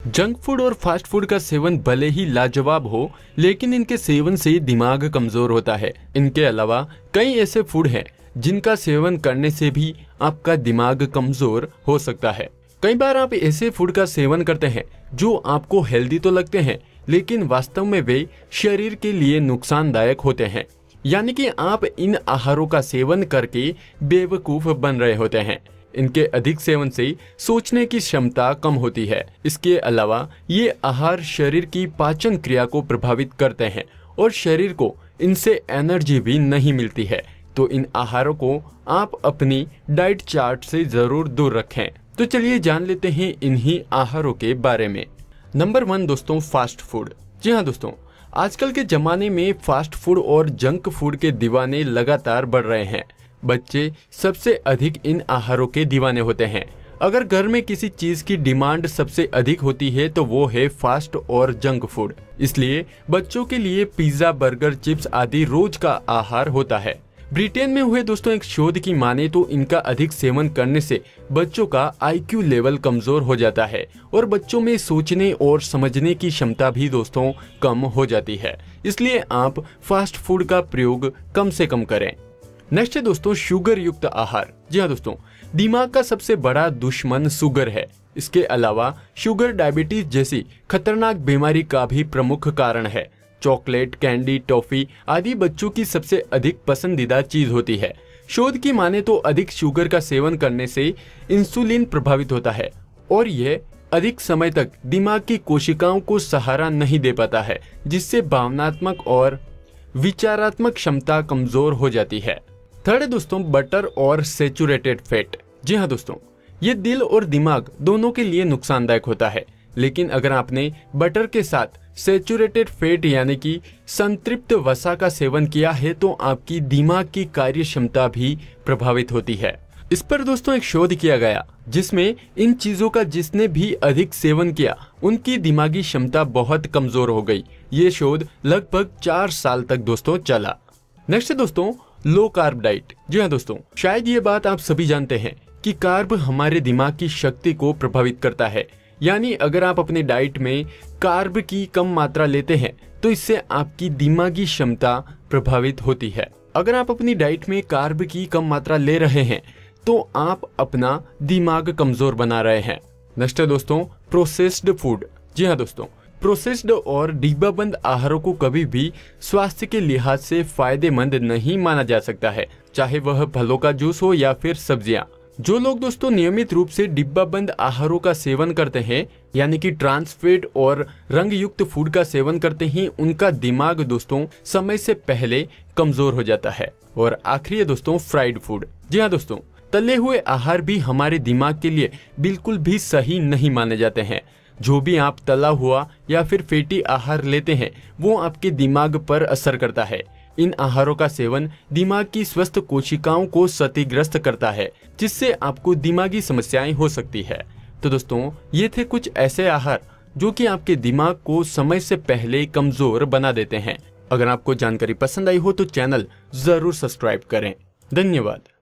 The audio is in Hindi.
जंक फूड और फास्ट फूड का सेवन भले ही लाजवाब हो, लेकिन इनके सेवन से दिमाग कमजोर होता है। इनके अलावा कई ऐसे फूड हैं जिनका सेवन करने से भी आपका दिमाग कमजोर हो सकता है। कई बार आप ऐसे फूड का सेवन करते हैं जो आपको हेल्दी तो लगते हैं, लेकिन वास्तव में वे शरीर के लिए नुकसानदायक होते हैं। यानी कि आप इन आहारों का सेवन करके बेवकूफ बन रहे होते हैं। इनके अधिक सेवन से सोचने की क्षमता कम होती है। इसके अलावा ये आहार शरीर की पाचन क्रिया को प्रभावित करते हैं और शरीर को इनसे एनर्जी भी नहीं मिलती है। तो इन आहारों को आप अपनी डाइट चार्ट से जरूर दूर रखें। तो चलिए जान लेते हैं इन्हीं आहारों के बारे में। नंबर 1 दोस्तों, फास्ट फूड। जी हाँ दोस्तों, आजकल के जमाने में फास्ट फूड और जंक फूड के दीवाने लगातार बढ़ रहे हैं। बच्चे सबसे अधिक इन आहारों के दीवाने होते हैं। अगर घर में किसी चीज की डिमांड सबसे अधिक होती है तो वो है फास्ट और जंक फूड। इसलिए बच्चों के लिए पिज्जा, बर्गर, चिप्स आदि रोज का आहार होता है। ब्रिटेन में हुए दोस्तों एक शोध की माने तो इनका अधिक सेवन करने से बच्चों का IQ लेवल कमजोर हो जाता है और बच्चों में सोचने और समझने की क्षमता भी दोस्तों कम हो जाती है। इसलिए आप फास्ट फूड का प्रयोग कम से कम करें। नेक्स्ट है दोस्तों शुगर युक्त आहार। जी हाँ दोस्तों, दिमाग का सबसे बड़ा दुश्मन शुगर है। इसके अलावा शुगर डायबिटीज जैसी खतरनाक बीमारी का भी प्रमुख कारण है। चॉकलेट, कैंडी, टॉफी आदि बच्चों की सबसे अधिक पसंदीदा चीज होती है। शोध की माने तो अधिक शुगर का सेवन करने से इंसुलिन प्रभावित होता है और यह अधिक समय तक दिमाग की कोशिकाओं को सहारा नहीं दे पाता है, जिससे भावनात्मक और विचारात्मक क्षमता कमजोर हो जाती है। थर्ड है दोस्तों बटर और सैचुरेटेड फैट। जी हाँ दोस्तों, ये दिल और दिमाग दोनों के लिए नुकसानदायक होता है, लेकिन अगर आपने बटर के साथ सैचुरेटेड फैट यानी कि संतृप्त वसा का सेवन किया है तो आपकी दिमाग की कार्य क्षमता भी प्रभावित होती है। इस पर दोस्तों एक शोध किया गया जिसमें इन चीजों का जिसने भी अधिक सेवन किया उनकी दिमागी क्षमता बहुत कमजोर हो गई। ये शोध लगभग 4 साल तक दोस्तों चला। नेक्स्ट है दोस्तों लो कार्ब डाइट। जी हाँ दोस्तों, शायद ये बात आप सभी जानते हैं कि कार्ब हमारे दिमाग की शक्ति को प्रभावित करता है। यानी अगर आप अपने डाइट में कार्ब की कम मात्रा लेते हैं तो इससे आपकी दिमागी क्षमता प्रभावित होती है। अगर आप अपनी डाइट में कार्ब की कम मात्रा ले रहे हैं तो आप अपना दिमाग कमजोर बना रहे हैं। नेक्स्ट है दोस्तों प्रोसेस्ड फूड। जी हाँ दोस्तों, प्रोसेस्ड और डिब्बाबंद आहारों को कभी भी स्वास्थ्य के लिहाज से फायदेमंद नहीं माना जा सकता है, चाहे वह फलों का जूस हो या फिर सब्जियां। जो लोग दोस्तों नियमित रूप से डिब्बाबंद आहारों का सेवन करते हैं यानी कि ट्रांस फैट और रंग युक्त फूड का सेवन करते हैं, उनका दिमाग दोस्तों समय से पहले कमजोर हो जाता है। और आखिरी है दोस्तों फ्राइड फूड। जी हाँ दोस्तों, तले हुए आहार भी हमारे दिमाग के लिए बिल्कुल भी सही नहीं माने जाते हैं। जो भी आप तला हुआ या फिर फैटी आहार लेते हैं वो आपके दिमाग पर असर करता है। इन आहारों का सेवन दिमाग की स्वस्थ कोशिकाओं को क्षतिग्रस्त करता है, जिससे आपको दिमागी समस्याएं हो सकती है। तो दोस्तों ये थे कुछ ऐसे आहार जो कि आपके दिमाग को समय से पहले कमजोर बना देते हैं। अगर आपको जानकारी पसंद आई हो तो चैनल जरूर सब्सक्राइब करें। धन्यवाद।